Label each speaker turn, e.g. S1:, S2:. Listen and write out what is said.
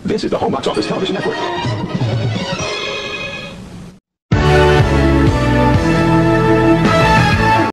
S1: This is the Home Box Office Television Network.